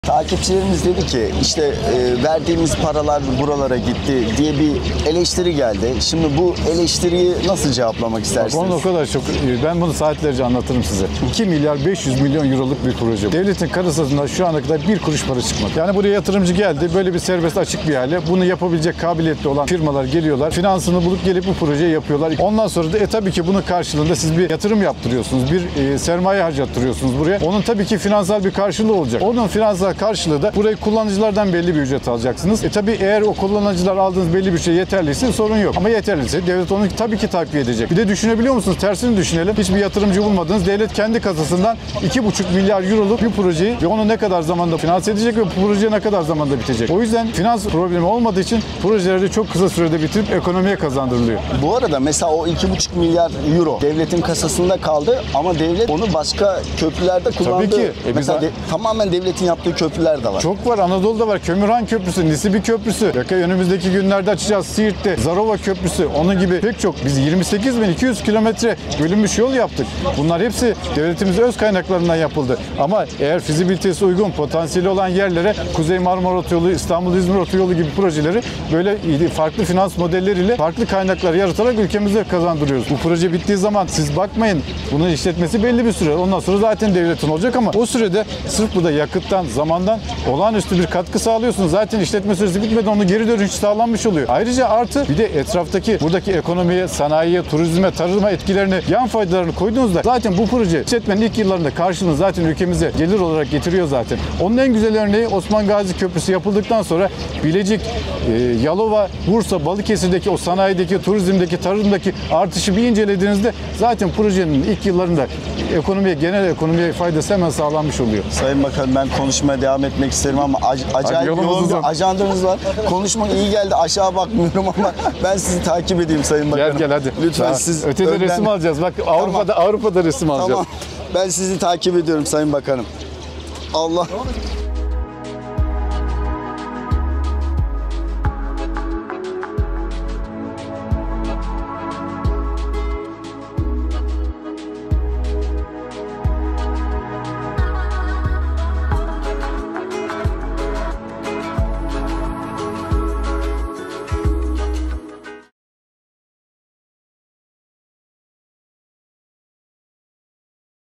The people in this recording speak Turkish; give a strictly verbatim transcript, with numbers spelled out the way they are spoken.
Takipçilerimiz dedi ki işte e, verdiğimiz paralar buralara gitti diye bir eleştiri geldi. Şimdi bu eleştiriyi nasıl cevaplamak istersiniz? Onu o kadar çok, ben bunu saatlerce anlatırım size. iki milyar beş yüz milyon euroluk bir proje. Devletin kasasından şu ana kadar bir kuruş para çıkmadı. Yani buraya yatırımcı geldi, böyle bir serbest açık bir hale. Bunu yapabilecek kabiliyetli olan firmalar geliyorlar. Finansını bulup gelip bu projeyi yapıyorlar. Ondan sonra da e, tabii ki bunun karşılığında siz bir yatırım yaptırıyorsunuz. Bir e, sermaye harcattırıyorsunuz buraya. Onun tabii ki finansal bir karşılığı olacak. Onun finansal karşılığı da burayı kullanıcılardan belli bir ücret alacaksınız. E tabii eğer o kullanıcılar aldığınız belli bir şey yeterliyse sorun yok. Ama yeterliyse devlet onu tabii ki takviye edecek. Bir de düşünebiliyor musunuz? Tersini düşünelim. Hiçbir yatırımcı bulmadınız. Devlet kendi kasasından iki buçuk milyar euroluk bir projeyi ve onu ne kadar zamanda finanse edecek ve bu proje ne kadar zamanda bitecek. O yüzden finans problemi olmadığı için projeleri de çok kısa sürede bitirip ekonomiye kazandırılıyor. Bu arada mesela o iki buçuk milyar euro devletin kasasında kaldı ama devlet onu başka köprülerde kullandı. Tabii ki. E mesela biz... de, tamamen devletin yaptığı köprüler de var. Çok var. Anadolu'da var. Kömürhan Köprüsü, Nisibi Köprüsü. Önümüzdeki günlerde açacağız. Siirt'te Zarova Köprüsü. Onun gibi pek çok. Biz yirmi sekiz bin iki yüz kilometre bölünmüş yol yaptık. Bunlar hepsi devletimizin öz kaynaklarından yapıldı. Ama eğer fizibilitesi uygun, potansiyeli olan yerlere Kuzey Marmara Otoyolu, İstanbul-İzmir Otoyolu gibi projeleri böyle farklı finans modelleriyle farklı kaynaklar yaratarak ülkemize kazandırıyoruz. Bu proje bittiği zaman siz bakmayın. Bunun işletmesi belli bir süre. Ondan sonra zaten devletin olacak ama o sürede sırf bu da yakıttan, zamandan olağanüstü bir katkı sağlıyorsunuz. Zaten işletme süresi bitmeden onu geri dönüş sağlanmış oluyor. Ayrıca artı bir de etraftaki buradaki ekonomiye, sanayiye, turizme, tarıma etkilerini, yan faydalarını koyduğunuzda zaten bu proje işletmenin ilk yıllarında karşılığını zaten ülkemize gelir olarak getiriyor zaten. Onun en güzel örneği Osman Gazi Köprüsü yapıldıktan sonra Bilecik, e, Yalova, Bursa, Balıkesir'deki o sanayideki, turizmdeki, tarımdaki artışı bir incelediğinizde zaten projenin ilk yıllarında ekonomiye, genel ekonomiye faydası hemen sağlanmış oluyor. Sayın Bakanım, ben konuşmaya devam etmek isterim ama ac acayip yoğun bir ajandanız var. Konuşma iyi geldi. Aşağı bakmıyorum ama ben sizi takip edeyim Sayın Bakanım. Gel gel hadi. Lütfen Daha siz ötede önden... resim alacağız. Bak Avrupa'da tamam. Avrupa'da resim alacağız. Tamam. Ben sizi takip ediyorum Sayın Bakanım. Allah.